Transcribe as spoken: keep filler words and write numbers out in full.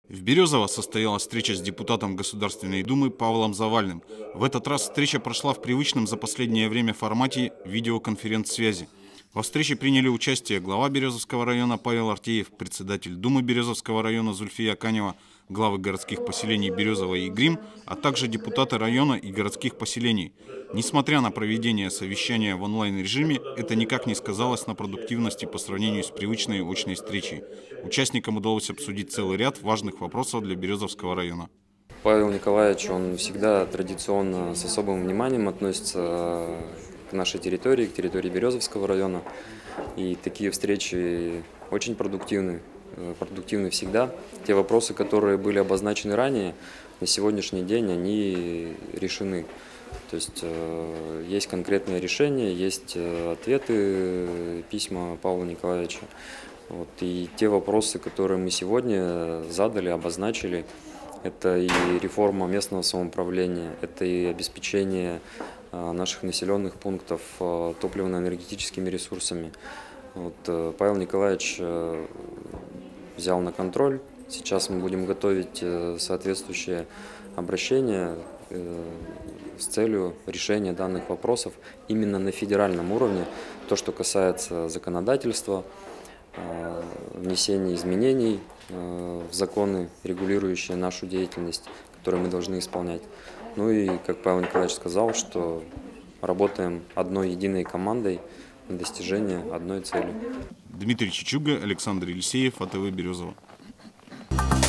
В Березово состоялась встреча с депутатом Государственной Думы Павлом Завальным. В этот раз встреча прошла в привычном за последнее время формате видеоконференц-связи. Во встрече приняли участие глава Березовского района Павел Артеев, председатель Думы Березовского района Зульфия Канева, главы городских поселений Березово и Грим, а также депутаты района и городских поселений. Несмотря на проведение совещания в онлайн-режиме, это никак не сказалось на продуктивности по сравнению с привычной очной встречей. Участникам удалось обсудить целый ряд важных вопросов для Березовского района. Павел Николаевич, он всегда традиционно с особым вниманием относится к нашей территории, к территории Березовского района. И такие встречи очень продуктивны, продуктивны всегда. Те вопросы, которые были обозначены ранее, на сегодняшний день они решены. То есть э, есть конкретные решения, есть ответы, письма Павла Николаевича. Вот, и те вопросы, которые мы сегодня задали, обозначили, это и реформа местного самоуправления, это и обеспечение э, наших населенных пунктов э, топливно-энергетическими ресурсами. Вот, э, Павел Николаевич э, взял на контроль. Сейчас мы будем готовить э, соответствующее обращение э, с целью решения данных вопросов именно на федеральном уровне. То, что касается законодательства, внесения изменений в законы, регулирующие нашу деятельность, которые мы должны исполнять. Ну и, как Павел Николаевич сказал, что работаем одной единой командой на достижение одной цели. Дмитрий Чичуга, Александр Елисеев, АТВ Березово.